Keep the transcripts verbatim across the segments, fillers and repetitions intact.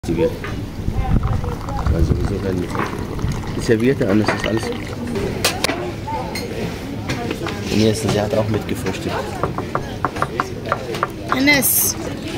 Tiga. Masuk-masuk kan. Serviette an, das ist alles. Und jetzt, sie hat auch mitgefrühstückt. Anas.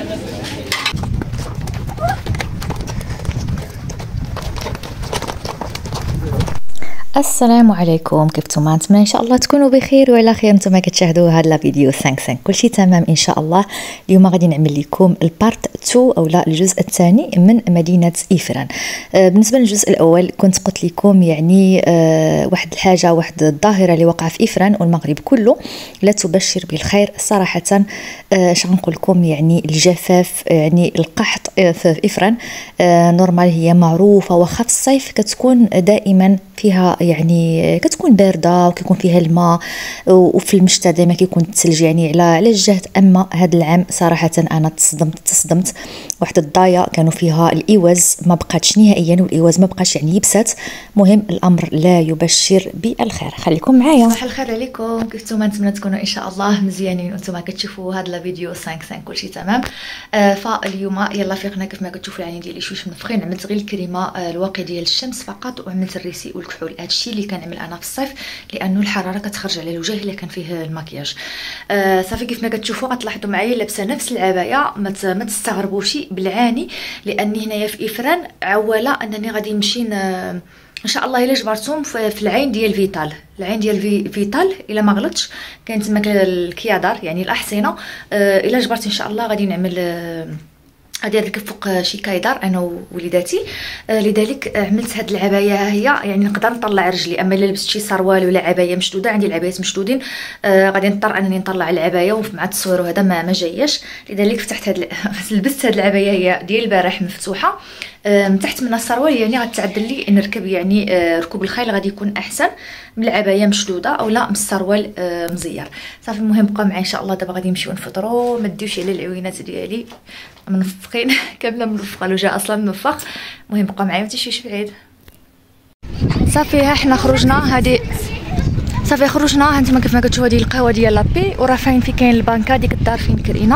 السلام عليكم، كيفتم؟ نتمنى ان شاء الله تكونوا بخير وعلى خير. نتوما كتشاهدوا هذا لا فيديو خمسة خمسة كلشي تمام ان شاء الله. اليوم غادي نعمل لكم البارت اثنين او لا الجزء الثاني من مدينه إفران. آه بالنسبه للجزء الاول كنت قلت لكم يعني آه واحد الحاجه، واحد الظاهره اللي وقع في إفران والمغرب كله لا تبشر بالخير صراحه. اش آه غنقول لكم، يعني الجفاف، يعني القحط آه في إفران. آه نورمال هي معروفه، واخا في الصيف كتكون دائما فيها يعني كتكون بارده وكيكون فيها الماء، وفي المشتى دائما كيكون الثلج يعني على على الجهد. اما هذا العام صراحه انا تصدمت تصدمت واحد الضايه كانوا فيها الايواز ما بقاتش نهائيا، والايواز ما بقاش يعني يبسات. مهم الامر لا يبشر بالخير. خليكم معايا. صباح الخير عليكم، كيفتم؟ نتمنى تكونوا ان شاء الله مزيانين وانتم كتشوفوا هذا الفيديو خمسة خمسة كلشي تمام. آه فاليوم يلا فيقنا كيف ما كتشوفوا العينين ديالي شويه منفخين. عملت غير الكريمه آه الواقي ديال الشمس فقط، وعملت الريسي والكحول. هادشي اللي كنعمل انا في الصيف لانه الحراره كتخرج على الوجه الا كان فيه المكياج. آه صافي كيف ما كتشوفوا غتلاحظوا معايا لابسه نفس العبايه. ما ما تستغربوش بالعاني، لاني هنايا في إفران عواله انني غادي نمشي ان شاء الله الا جبرتهم في العين ديال فيتال. العين ديال في فيتال الا ما غلطش كاين تما الكيادار يعني الاحصنه. آه الا جبرت ان شاء الله غادي نعمل آه غادي نركب فوق شي كايدار انا ووليداتي. آه لذلك عملت هاد العبايه هي يعني نقدر نطلع رجلي. اما الا لبست شي سروال ولا عبايه مشدوده، عندي العبايات مشدودين، آه غادي نضطر انني نطلع العبايه ومع التصوير وهذا ما, ما جاياش. لذلك فتحت هاد لبست هاد العبايه هي ديال البارح مفتوحه. آه من تحت من السروال يعني غتعدل لي نركب يعني آه ركوب الخيل غادي يكون احسن من العبايه مشدوده او لا من السروال آه مزير. صافي المهم بقى معايا ان شاء الله. دابا غادي نمشيو نفطروا. ما ديوش على العوينات ديالي منفخين كامله منفخه، الوجه اصلا منفخ. المهم بقى معايا ما تمشيوش بعيد. صافي ها حنا خرجنا. هادي صافي خرجنا. هانتوما كيف ما كتشوفوا هادي القهوه ديال لابي، وراه فين في كاين البنكه ديك الدار فين كرينا.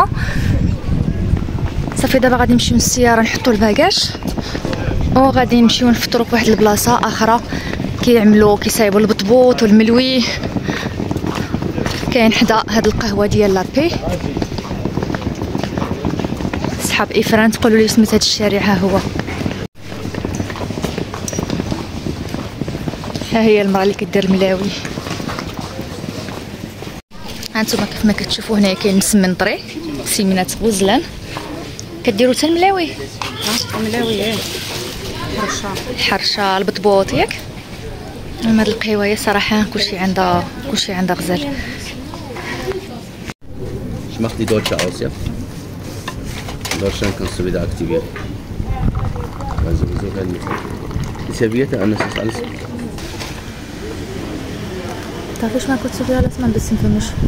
صافي دابا غادي نمشيو للسياره نحطوا الباكاج، وغادي نمشيو نفطروا في واحد البلاصه اخرى كيعملوا كيصايبوا البطبوط والملوي كاين حدا هاد القهوه ديال لابي. صحاب إفران تقولوا لي سميت هاد الشارع. ها هو، ها هي المراه اللي كدير الملاوي. هانتوما كيف ما كتشوفوا هنايا كاين مسمنطري سيمينات غزلان. كديروا حتى الملاوي؟ ها الملاوي ايه، الحرشه الحرشه البطبوط ياك. هاد القهوه صراحه كلشي عندها كلشي عندها غزال. Ich mach die Deutsche aus, ja? In Deutschland kannst du wieder aktivieren. Weil sowieso werden die Serviette an, das ist alles. Darf ich mal kurz so wieder lass mal ein bisschen für mich.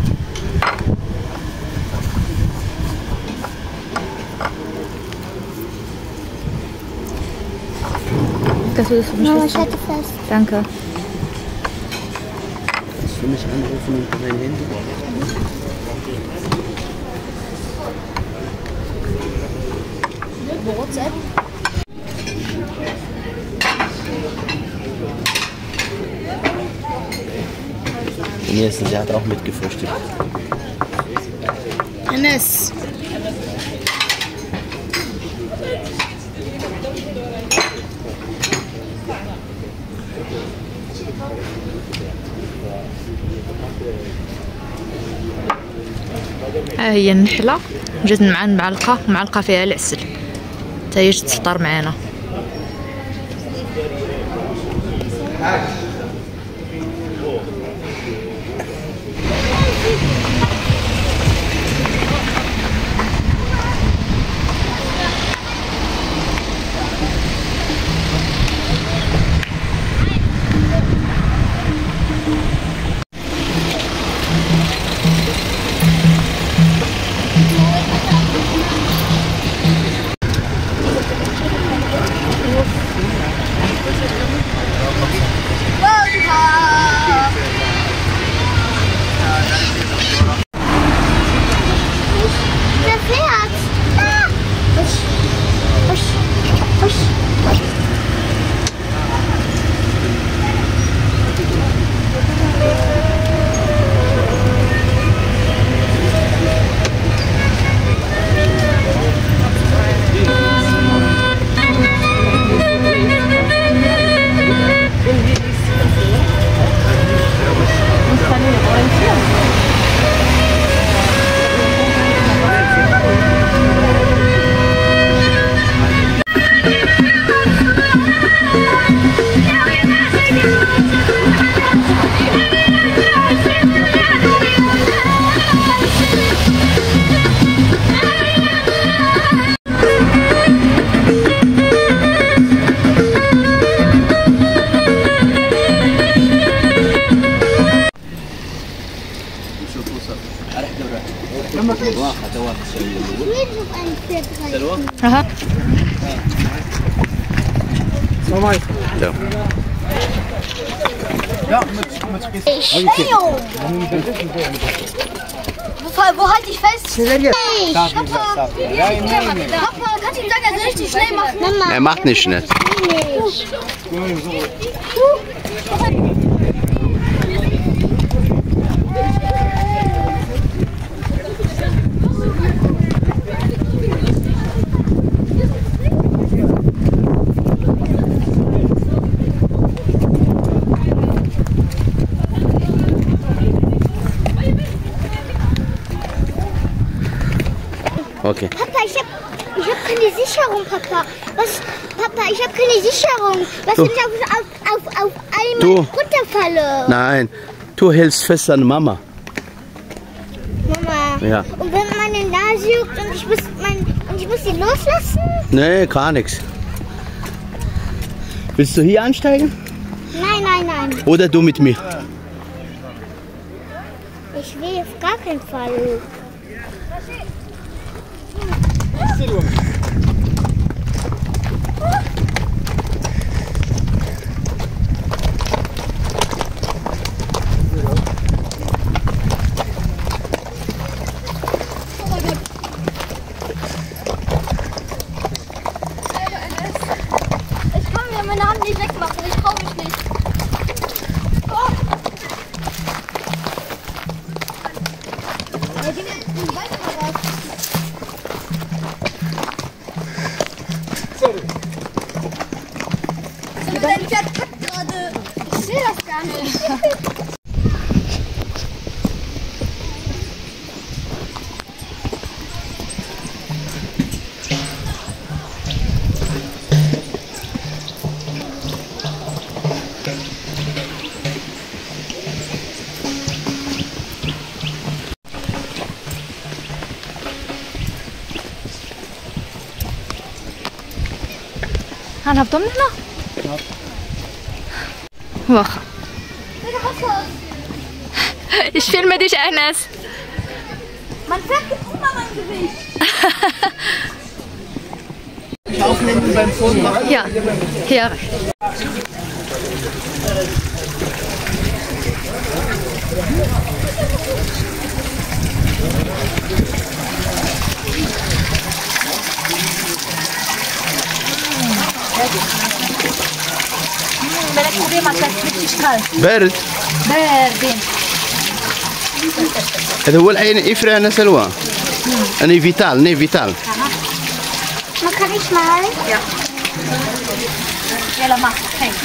Kannst du das für mich Mama, ich halte fest. Danke. Kannst du mich anrufen unter mein Handy? WhatsApp. Und jetzt, sie hat auch mitgefrühstückt. Anas. ها هي النحله جات مع المعلقه، معلقه فيها العسل حتى هي تفطر معنا. سلوى؟ Aha. Ja. Ja, mit, mit Wo, wo halte ich fest? Hey, Papa, Papa, kannst du ihm sagen, er soll richtig schnell machen? Mama. Er macht nicht schnell. Okay. Papa, ich hab, ich hab keine Sicherung, Papa. Was, Papa, ich hab keine Sicherung. Was, Du. wenn ich auf, auf, auf, auf einmal Du. runterfalle? Nein, du hältst fest an Mama. Mama. Ja. Und wenn meine Nase juckt und ich muss, mein, und ich muss sie loslassen? Nee, gar nichts. Willst du hier einsteigen? Nein, nein, nein. Oder du mit mir? Ich will auf gar keinen Fall. Ich kann mir meine Hand nicht wegmachen, ich trau mich nicht. Oh. Ja, die die weiß aber was. Sorry. Dein Pferd kackt gerade. Ich sehe das gar nicht. هنهبطوا من هنا؟ واخا. Ich filme dich, Agnes. Man Pferd gibt immer mein Gewicht. Aufnehmen beim Foto machen. Ja, hier. بارد. باردين. هذا هو العين إفرا أنا سلوى. أنا فيتال ني فيتال. Man kann ich mal. Ja. يلا ما.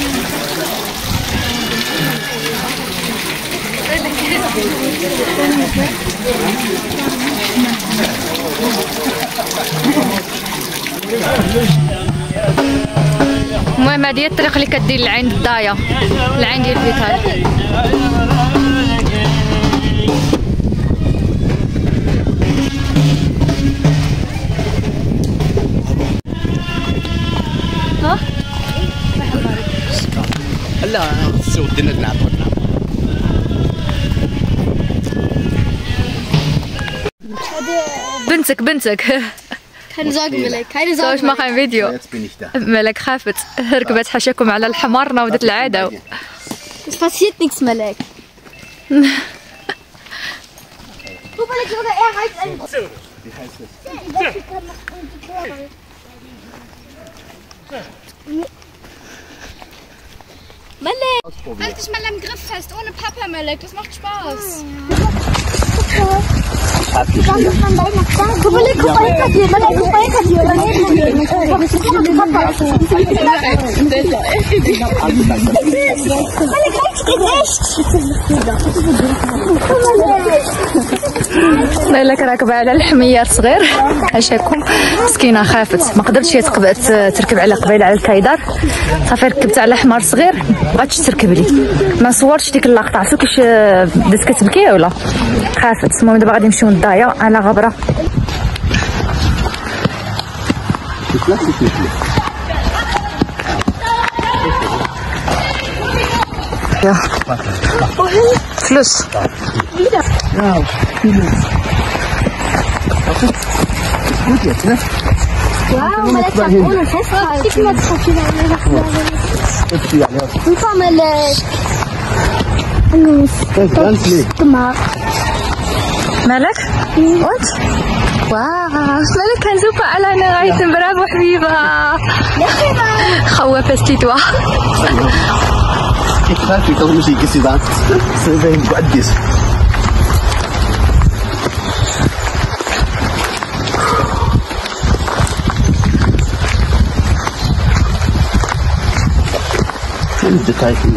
المهم هذه هي الطريق اللي كدير لعين الضايه، العين ديال فيتال. ها؟ لا سودنا نلعب. بنتك بنتك. Keine Sorge, Melek, keine So, Sorge. ich mache ein Video. Jetzt bin ich da. ملك خافت ركبت حاشاكم على الحمار ناودت العاده. Es passiert nichts, Melek. Guck mal, sogar er reißt einen. Wie heißt das? Melek! Halt dich mal am Griff fest, ohne Papa, Melek, das macht Spaß. Guck mal, guck mal, guck mal, Melek, guck mal hinter dir, Melek, guck mal hinter dir. Melek, rechts geht rechts. لك راكبه على الحمير صغير حاشاكم مسكينه خافت ما قدرتش هي تركب على قبيله على الكايدر صافي ركبت على حمار صغير بغاتش تركب لي ما صورتش ديك اللقطه عرفتو كيش بدات كتبكي ولا خافت. المهم دابا غادي نمشيو للضايه على غبره. فلوس Gut jetzt, ne? واو ملاك تكون الحصة كيف ما تخافي عليها نفهم ملاك النوس تمام مالك؟ وانت؟ واو مالك كنشوفها على نهاية برافو حبيبة خوفتي توا Exact, então vamos seguir esse dado. Você vem igual disso. Tem detalhe aqui.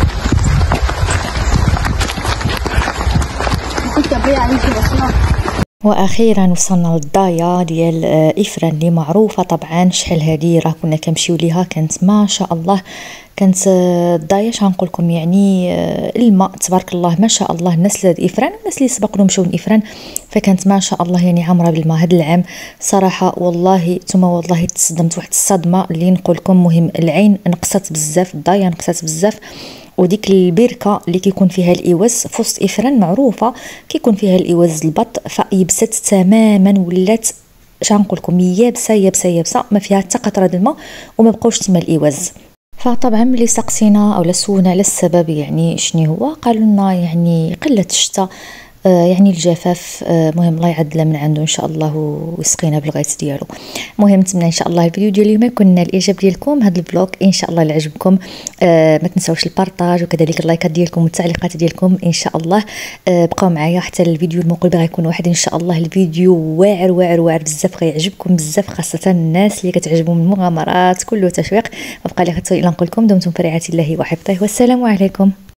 واخيرا وصلنا للضايه ديال افران اللي معروفه طبعا شحال هذه راه كنا كنمشيو ليها كانت ما شاء الله كانت الضايه شنقول لكم يعني الماء تبارك الله ما شاء الله الناس اللي افران الناس اللي سبق لهم مشاو لافران فكانت ما شاء الله يعني عامره بالماء هذا العام صراحه والله ثم والله تصدمت واحد الصدمه اللي نقول لكم مهم العين نقصت بزاف الضايه نقصت بزاف وديك البركه اللي كيكون فيها الايواز في وسط افران معروفه كيكون فيها الايواز البط فيبست تماما ولات شنقول لكم يابسه يابسه يابسه ما فيها حتى قطره الماء وما بقاوش تما الايواز فطبعا ملي سقسينا او سولنا على السبب يعني شنو هو قالوا لنا يعني قله الشتاء آه يعني الجفاف آه مهم الله يعدله من عنده ان شاء الله ويسقينا بالغيث ديالو. مهم نتمنى ان شاء الله الفيديو ديال اليوم يكون الاعجاب ديالكم هذا البلوك ان شاء الله اللي عجبكم آه ما تنساوش البارطاج وكذلك اللايكات ديالكم والتعليقات ديالكم ان شاء الله آه بقاو معايا حتى الفيديو المقبل غيكون واحد ان شاء الله الفيديو واعر واعر واعر بزاف غيعجبكم بزاف خاصه الناس اللي كتعجبهم المغامرات كله تشويق ما بقى لي غير الا نقول لكم دمتم في رعايه الله وحفظه والسلام عليكم.